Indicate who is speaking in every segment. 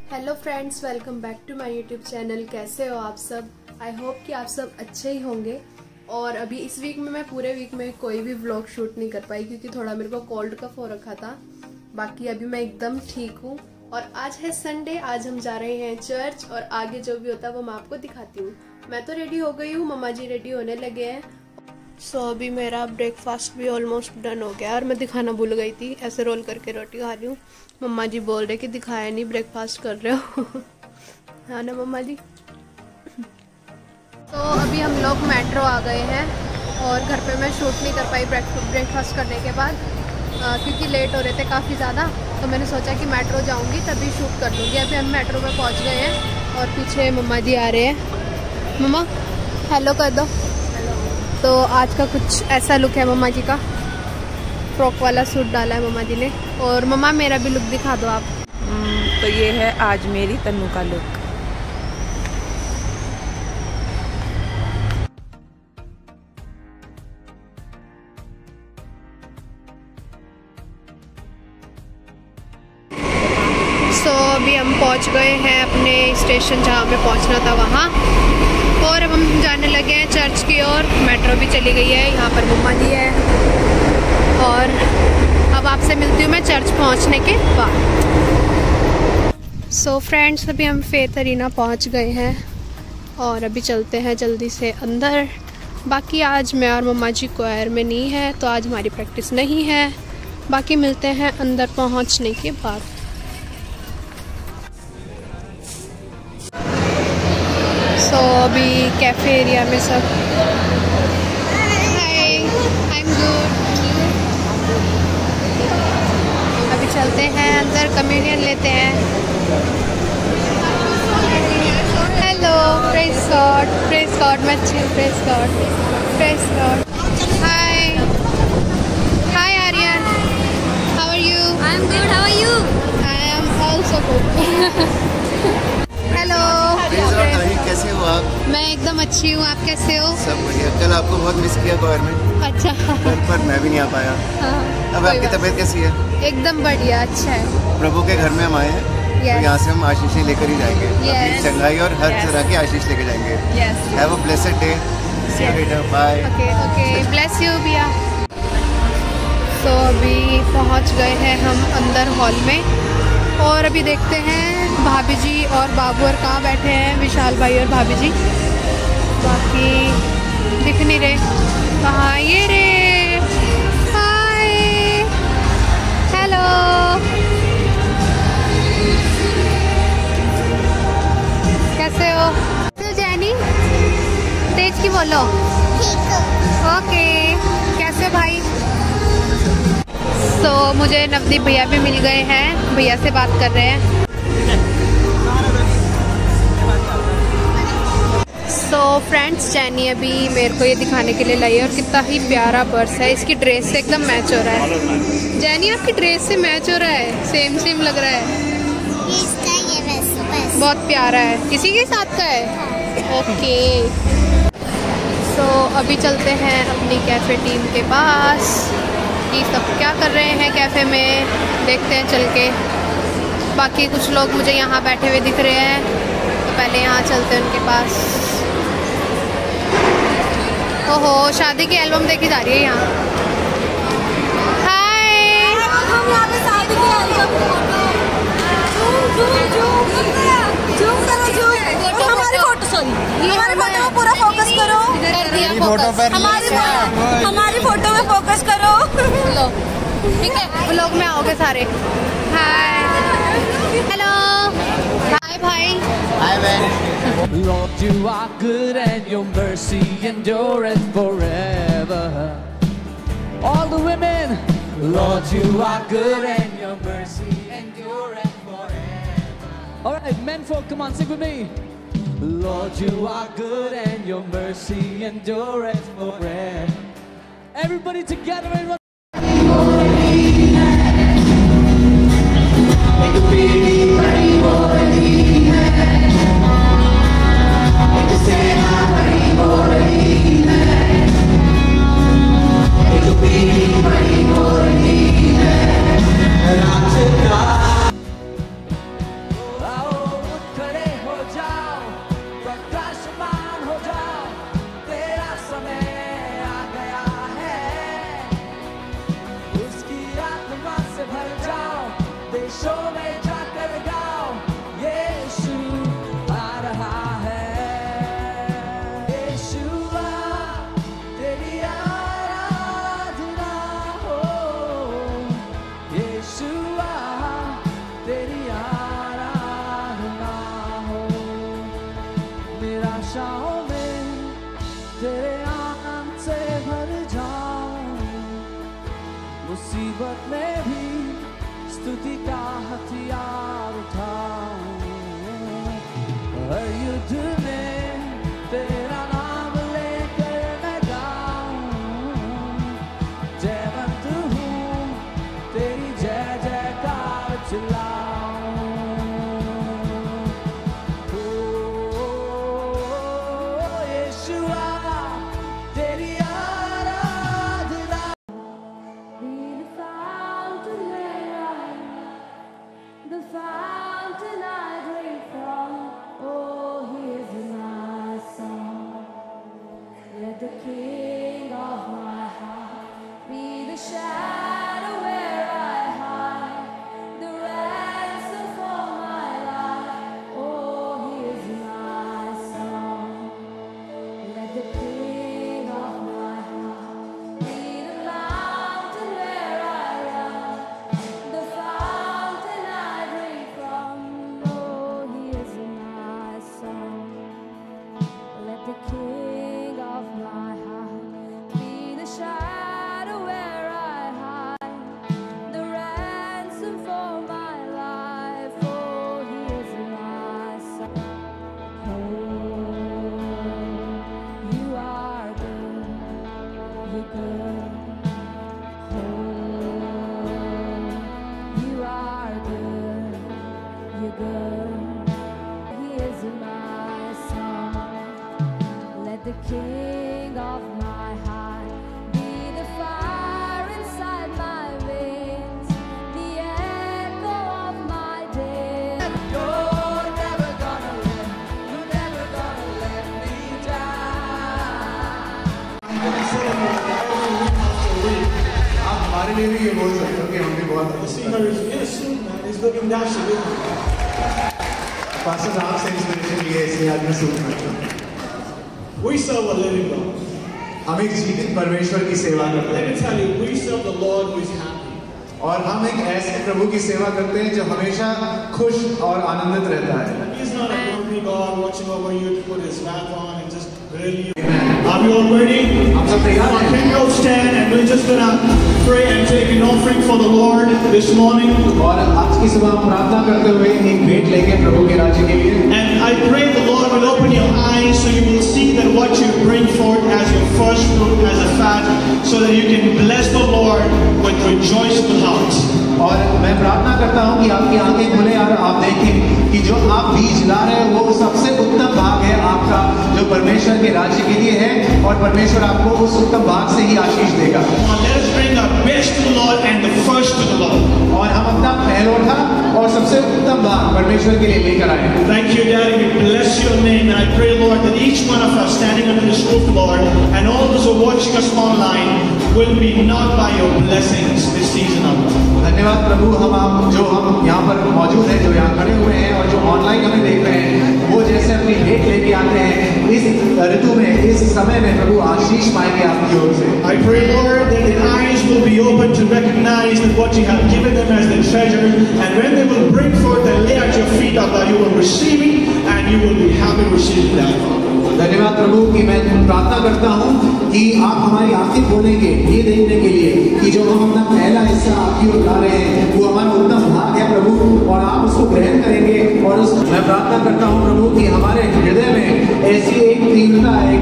Speaker 1: Hello friends, welcome back to my YouTube channel. कैसे हो आप सब? आई होप कि आप सब अच्छे ही होंगे। और अभी इस वीक में मैं पूरे वीक में कोई भी व्लॉग शूट नहीं कर पाई क्योंकि थोड़ा मेरे को कोल्ड कफ हो रखा था। बाकी अभी मैं एकदम ठीक हूँ। और आज है संडे, आज हम जा रहे हैं चर्च और आगे जो भी होता है वो मैं आपको दिखाती हूँ। मैं तो रेडी हो गई हूँ, मम्मा जी रेडी होने लगे हैं। सो अभी मेरा ब्रेकफास्ट भी ऑलमोस्ट डन हो गया और मैं दिखाना भूल गई थी। ऐसे रोल करके रोटी खा रही हूँ। मम्मा जी बोल रहे कि दिखाया नहीं, ब्रेकफास्ट कर रहे हो। हाँ ना मम्मा जी। तो अभी हम लोग मेट्रो आ गए हैं और घर पे मैं शूट नहीं कर पाई ब्रेकफास्ट करने के बाद क्योंकि लेट हो रहे थे काफ़ी ज़्यादा। तो मैंने सोचा कि मेट्रो जाऊँगी तभी शूट कर लूँगी। अभी हम मेट्रो में पहुँच गए हैं और पीछे मम्मा जी आ रहे हैं। मम्मा हेलो कर दो। तो आज का कुछ ऐसा लुक है मम्मा जी का। फ्रॉक वाला सूट डाला है मम्मा जी ने। और मम्मा मेरा भी लुक दिखा दो आप।
Speaker 2: तो ये है आज मेरी तन्नू का लुक।
Speaker 1: सो अभी हम पहुंच गए हैं अपने स्टेशन जहां हमें पहुंचना था वहां। और अब हम जाने लगे हैं चर्च की ओर। मेट्रो भी चली गई है, यहाँ पर मम्मा जी है। और अब आपसे मिलती हूँ मैं चर्च पहुँचने के बाद। सो फ्रेंड्स, अभी हम फेथ अरीना पहुँच गए हैं और अभी चलते हैं जल्दी से अंदर। बाकी आज मैं और मम्मा जी क्वायर में नहीं है तो आज हमारी प्रैक्टिस नहीं है। बाकी मिलते हैं अंदर पहुँचने के बाद। सो अभी कैफ़े एरिया में सब हाय, आई एम गुड। अभी चलते हैं अंदर, कम्युनियन लेते हैं। हेलो, प्रेज गॉड, मैं अच्छी हूँ। Praise God. Hi hi Aryan, how are you?
Speaker 3: I am good, how are you?
Speaker 1: I am also good. Hello,
Speaker 4: कैसे हो आप?
Speaker 1: मैं एकदम अच्छी हूँ, आप कैसे हो?
Speaker 4: सब बढ़िया। कल आपको बहुत मिस किया क्वायर में।
Speaker 1: अच्छा।
Speaker 4: पर मैं भी नहीं आ पाया।
Speaker 1: हाँ,
Speaker 4: अब आपकी तबीयत कैसी है?
Speaker 1: एकदम बढ़िया, अच्छा है।
Speaker 4: प्रभु के घर में हम आए हैं तो यहाँ से हम आशीषें लेकर ही जाएंगे। अपनी चंगाई और हर तरह की आशीष लेकर जाएंगे। Have a blessed day. See you later, bye.
Speaker 1: Okay, bless you भैया। तो अभी पहुँच गए हैं हम अंदर हॉल में और अभी देखते हैं भाभी जी और बाबू और कहाँ बैठे हैं, विशाल भाई और भाभी जी। बाकी दिख नहीं रहे। कहाँ ये रे? Hi, hello. कैसे हो? तो जैनी तेज की बोलो। ओके, कैसे हो भाई? तो मुझे नवदीप भैया भी मिल गए हैं, भैया से बात कर रहे हैं। सो फ्रेंड्स, जैनी अभी मेरे को ये दिखाने के लिए लाई है और कितना ही प्यारा पर्स है। इसकी ड्रेस से एकदम मैच हो रहा है। जैनी आपकी ड्रेस से मैच हो रहा है, सेम लग रहा है। बहुत प्यारा है। इसी के साथ का है? ओके। सो अभी चलते हैं अपनी कैफ़े टीम के पास। ये सब क्या कर रहे हैं कैफ़े में, देखते हैं चल के। बाकी कुछ लोग मुझे यहाँ बैठे हुए दिख रहे हैं तो पहले यहाँ चलते हैं उनके पास। ओहो, शादी की एल्बम देखी जा रही है यहाँ। हाय,
Speaker 3: हम यहाँ पे शादी की एल्बम हमारी फोटो, सॉरी हमारी फोटो में पूरा फोकस करो। हमारी फोटो में फोकस करो।
Speaker 1: लो, ठीक है, व्लॉग में आओगे सारे। हाय, हेलो, हाय भाई।
Speaker 4: हाय बहन।
Speaker 5: Lord, you are good and your mercy endureth forever. All the women, Lord, you are good and your mercy endureth forever. All right, men folk, come on, sing with me. Lord, you are good and your mercy endureth forever. Everybody together and run. Oh पर्वत में भी स्तुति का हथियार उठाऊं, हर युद्ध में तेरा नाम लेकर मैं गाऊं, जयवंत हूँ तेरी जय जयकार चिल्लाऊं। ओ यीशुआ तेरी आराधना।
Speaker 6: The fountain I drink from, oh, he is my song. Let the King of my heart be the shadow where I hide, the ransom for my life, oh, he is my song. Let the King of my heart be the mountain where I run, the fountain I drink from, oh, he is my song. Let the King of my heart be the shadow where I hide, the ransom for my life, oh, he is my song. Oh, you are good, you're good. You are good, you're good. He is my song. Let the King of my heart be the fire inside my veins, the echo of my days.
Speaker 5: You're never gonna let me down.
Speaker 4: आप हमारे लिए भी ये बोल सकते हो कि हम भी बहुत
Speaker 7: looking dashing, isn't he?
Speaker 4: Pastor साहब से इंस्पिरेशन लिए इसलिए आज मैं सूट करता हूँ।
Speaker 7: We serve a living God.
Speaker 4: हम एक जीवित परमेश्वर की सेवा करते
Speaker 7: Let
Speaker 4: हैं
Speaker 7: me tell you, we serve the Lord who is happy.
Speaker 4: और हम एक ऐसे प्रभु की सेवा करते हैं जो हमेशा खुश और आनंदित रहता है।
Speaker 7: He's not a grumpy God watching over you to put his wrath on and just really. Are we all ready?
Speaker 4: हम सब तैयार हैं?
Speaker 7: Can we all stand and we're just gonna pray and take an offering for the Lord this morning.
Speaker 4: और आज की सुबह हम प्रार्थना करते हुए एक भेंट लेंगे प्रभु के राज्य के लिए।
Speaker 7: And I pray the Lord will open your eyes so you will see that what you bring forth as your first fruit, as a fat, so that you can bless the Lord with rejoiceful hearts.
Speaker 4: और मैं प्रार्थना करता हूँ कि आपकी आंखें खुले और आप देखें कि जो आप बीज ला रहे हो वो सबसे उत्तम भाग है आपका जो परमेश्वर के राज्य के लिए है और परमेश्वर आपको उस उत्तम भाग से ही आशीष देगा।
Speaker 7: Let us bring our best to the Lord and the first to the Lord.
Speaker 4: और हम अपना पहलौठा और सबसे उत्तम भाग परमेश्वर के लिए लेकर आए।
Speaker 7: Thank you, Daddy. We bless your name, and I pray, Lord, that each one of us standing under this roof, Lord, and all those who are watching us online will be knocked by your blessings this season of life.
Speaker 4: धन्यवाद प्रभु, हम यहाँ पर मौजूद हैं, जो यहाँ खड़े हुए हैं और जो ऑनलाइन हमें देख रहे हैं, वो जैसे अपनी भेंट लेके आते हैं इस ऋतु में, इस समय में प्रभु आशीष पाएंगे आपकी ओर से।
Speaker 7: I pray, Lord, that their eyes will be open to recognize that what you have given them as their treasure, and when they will bring forth and lay at your feet, that you will receive it and you will be happy receiving that.
Speaker 4: धन्यवाद प्रभु कि मैं प्रार्थना करता हूँ कि आप हमारी आंखें खोलेंगे ये देखने के लिए कि जो हम अपना पहला हिस्सा आपकी ओर ला रहे हैं वो हमारा उत्तम भाग है प्रभु, और आप उसको ग्रहण करेंगे। और मैं प्रार्थना करता हूँ प्रभु कि हमारे हृदय में ऐसी एक तीव्रता आए,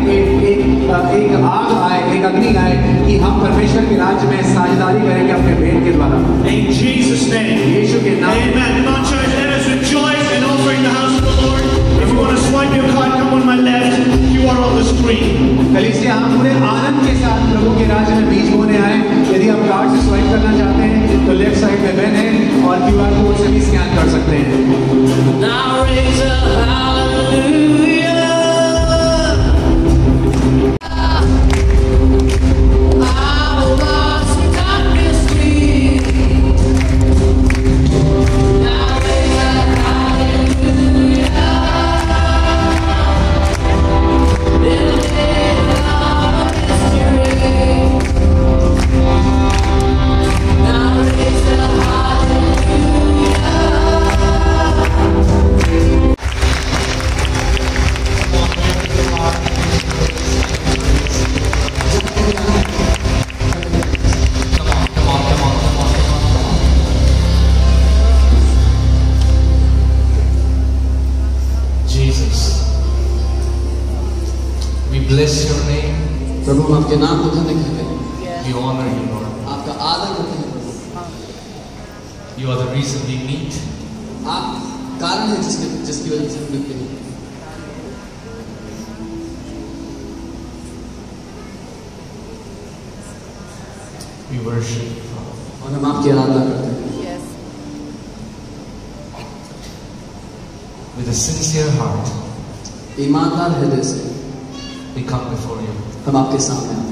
Speaker 4: एक आग आए, एक अग्नि आए कि हम परमेश्वर के राज्य में साझेदारी करेंगे अपने भेंट के द्वारा।
Speaker 7: In Jesus' name.
Speaker 4: यीशु के नाम में।
Speaker 7: Amen. Come on, church, let us rejoice and offer in the house of the Lord. If you want to swipe your card, come on my left. You are on the screen.
Speaker 4: कलीसिया हम पूरे आनंद के साथ प्रभु के राज्य में बीज बोने आए। यदि आप कार्ड से स्वाइप करना चाहते हैं तो लेफ्ट साइड में पेन है और QR कोड से भी स्कैन कर सकते हैं।
Speaker 5: Now raise a hallelujah.
Speaker 8: bless your name.
Speaker 9: प्रभु हम आपके नाम को धन्य कहते हैं.
Speaker 8: We honor you, Lord.
Speaker 9: आपका आदर करते हैं प्रभु.
Speaker 8: You are the reason we meet.
Speaker 9: आप कारण है जिसकी वजह से हम मिलते हैं.
Speaker 8: We worship you.
Speaker 9: और हम आपकी आराधना करते हैं.
Speaker 8: With a sincere heart,
Speaker 9: ईमानदार हृदय से
Speaker 8: we come before you.
Speaker 9: हम आपके सामने आते हैं.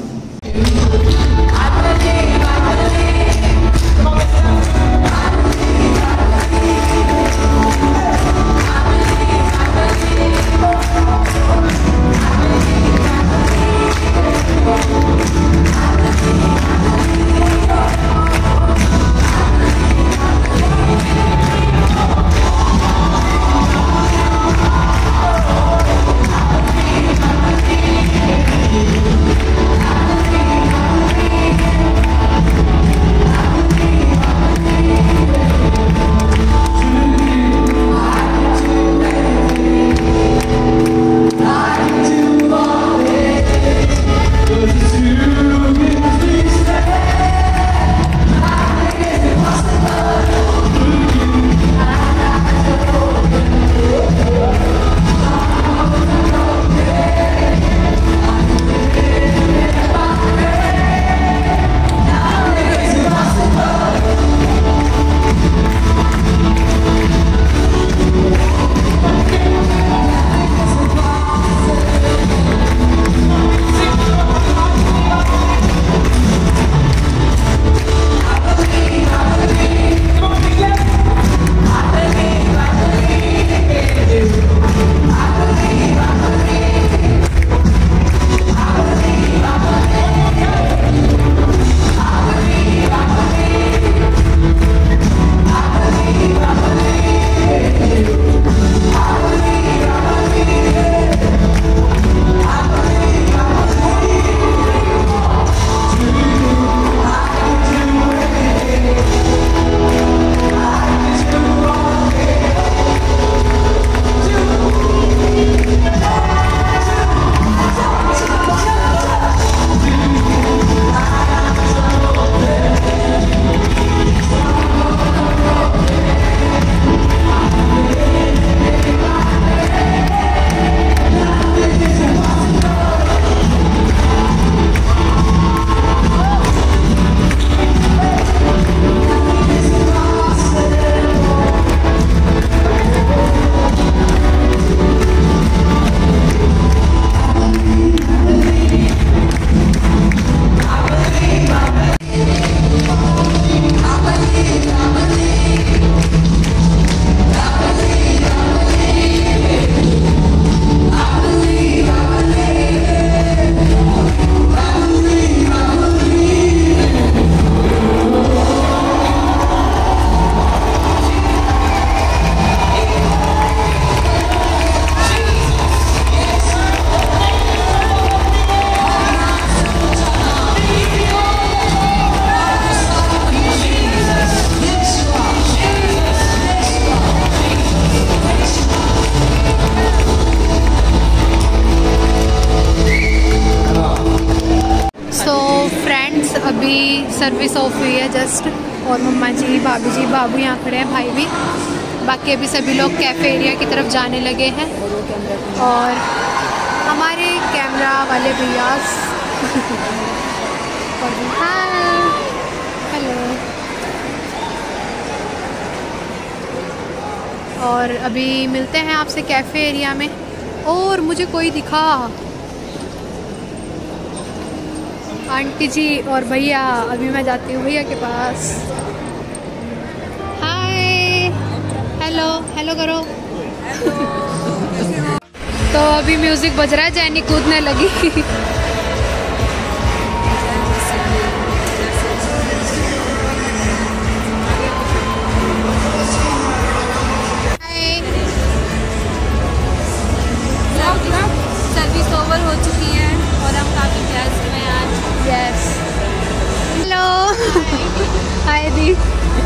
Speaker 1: सर्विस ऑफ हुई है जस्ट, और मम्मा जी, भाभी जी, बाबू यहाँ खड़े हैं, भाई भी, बाकी अभी सभी लोग कैफ़े एरिया की तरफ जाने लगे हैं। और हमारे कैमरा वाले भैया हेलो, और अभी मिलते हैं आपसे कैफ़े एरिया में। और मुझे कोई दिखा, आंटी जी और भैया, अभी मैं जाती हूँ भैया के पास। हाय, हेलो, हेलो करो। तो अभी म्यूजिक बज रहा है, जैनी कूदने लगी।
Speaker 3: सर्विस ओवर हो चुकी है और हम काफ़ी ब्लेस्ड हैं आज।
Speaker 1: यस, हेलो, हाय दी।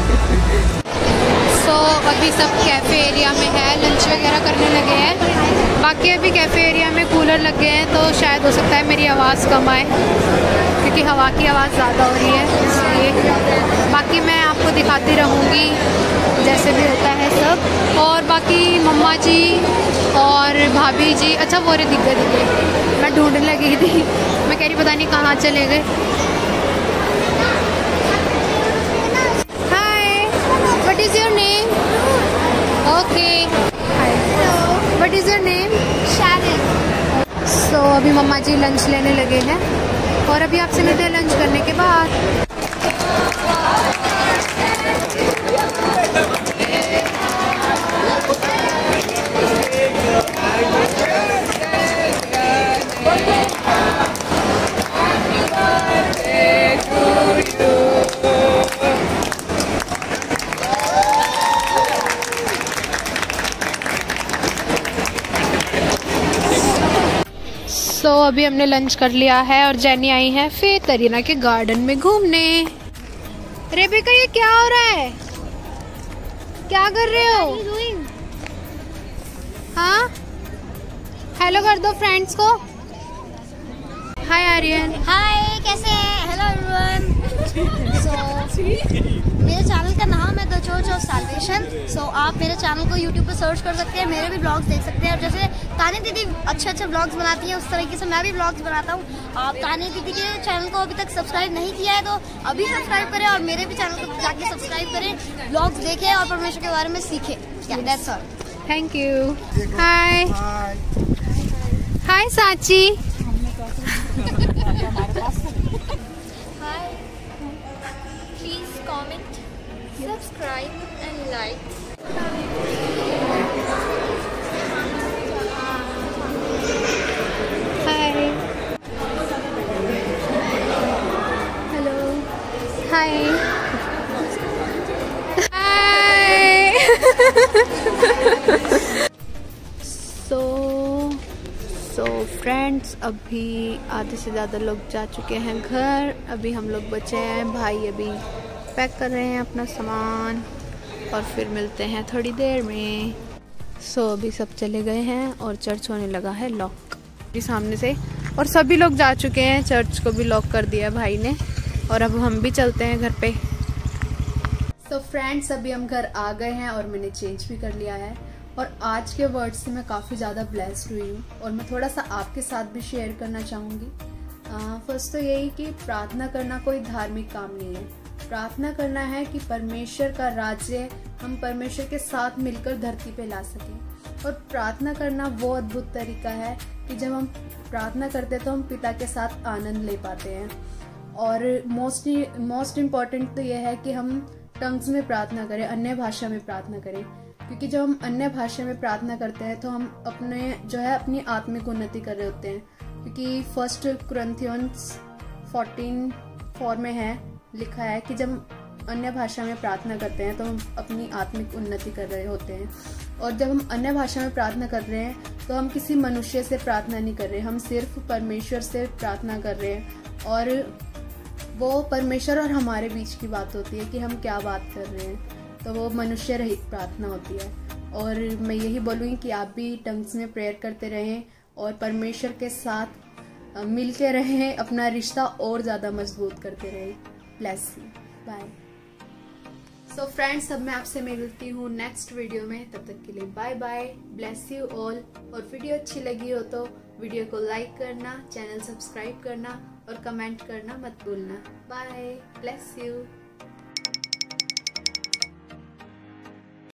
Speaker 1: सो अभी सब कैफ़े एरिया में है, लंच वगैरह करने लगे हैं। बाकी अभी कैफ़े एरिया में कूलर लग गए हैं तो शायद हो सकता है मेरी आवाज़ कम आए क्योंकि हवा की आवाज़ ज़्यादा हो रही है, इसलिए। बाकी मैं आपको दिखाती रहूँगी जैसे भी होता है सब। और बाकी मम्मा जी और भाभी जी, अच्छा वो रे दिख गए, मैं ढूंढने लगी थी, मैं कह रही पता नहीं कहाँ चले गए। Hi, what is your name? Okay, hi, what is your name? Sharon. सो अभी मम्मा जी लंच लेने लगे हैं और अभी आपसे मिलते हैं लंच करने के बाद। तो अभी हमने लंच कर लिया है और जेनी आई है फिर तरीना के गार्डन में घूमने। रेबिका ये क्या हो रहा है? क्या कर रहे हो? हाँ, हेलो कर दो फ्रेंड्स को। हाय आर्यन।
Speaker 3: हाय, कैसे हैं? Hello everyone. मेरे चैनल का नाम है the church of salvation. So आप मेरे चैनल को यूट्यूब पर सर्च कर सकते हैं, मेरे भी ब्लॉग्स देख सकते हैं। और जैसे तानी दीदी अच्छे ब्लॉग्स बनाती हैं उस तरीके से मैं भी ब्लॉग्स बनाता हूँ। आप तानी दीदी के चैनल को अभी तक सब्सक्राइब नहीं किया है तो अभी सब्सक्राइब करें और मेरे भी चैनल को जाके सब्सक्राइब करें, ब्लॉग्स देखें और परमेश्वर के बारे में सीखें। That's all.
Speaker 1: Thank you. Hi hi Sachi.
Speaker 3: Hi, please comment, subscribe and like.
Speaker 1: Hi. Hello. Hi. Hi. So friends, अभी आधे से ज़्यादा लोग जा चुके हैं घर। अभी हम लोग बचे हैं, भाई अभी पैक कर रहे हैं अपना सामान और फिर मिलते हैं थोड़ी देर में। अभी सब चले गए हैं और चर्च होने लगा है लॉक सामने से और सभी लोग जा चुके हैं। चर्च को भी लॉक कर दिया भाई ने और अब हम भी चलते हैं घर पे। फ्रेंड्स, अभी हम घर आ गए हैं और मैंने चेंज भी कर लिया है और आज के वर्ड से मैं काफ़ी ज़्यादा ब्लेस्ड हुई हूँ और मैं थोड़ा सा आपके साथ भी शेयर करना चाहूँगी। फर्स्ट तो यही कि प्रार्थना करना कोई धार्मिक काम नहीं है। प्रार्थना करना है कि परमेश्वर का राज्य हम परमेश्वर के साथ मिलकर धरती पे ला सकें। और प्रार्थना करना वो अद्भुत तरीका है कि जब हम प्रार्थना करते हैं तो हम पिता के साथ आनंद ले पाते हैं। और मोस्ट इम्पॉर्टेंट तो यह है कि हम टंग्स में प्रार्थना करें, अन्य भाषा में प्रार्थना करें, क्योंकि जब हम अन्य भाषा में प्रार्थना करते हैं तो हम अपनी आत्मिक उन्नति कर रहे होते हैं। क्योंकि 1 कुरिन्थियंस 14:4 में लिखा है कि जब अन्य भाषा में प्रार्थना करते हैं तो हम अपनी आत्मिक उन्नति कर रहे होते हैं। और जब हम अन्य भाषा में प्रार्थना कर रहे हैं तो हम किसी मनुष्य से प्रार्थना नहीं कर रहे, हम सिर्फ परमेश्वर से प्रार्थना कर रहे हैं। और वो परमेश्वर और हमारे बीच की बात होती है कि हम क्या बात कर रहे हैं, तो वो मनुष्य रहित प्रार्थना होती है। और मैं यही बोलूँगी कि आप भी टंग्स में प्रेयर करते रहें और परमेश्वर के साथ मिलते रहें, अपना रिश्ता और ज़्यादा मजबूत करते रहें। Bless you, bye. So friends, अब मैं आपसे मिलती हूँ नेक्स्ट वीडियो में। तब तक के लिए bye bye, bless you all. और वीडियो अच्छी लगी हो तो वीडियो को लाइक करना, चैनल सब्सक्राइब करना और कमेंट करना मत भूलना। Bye, bless you.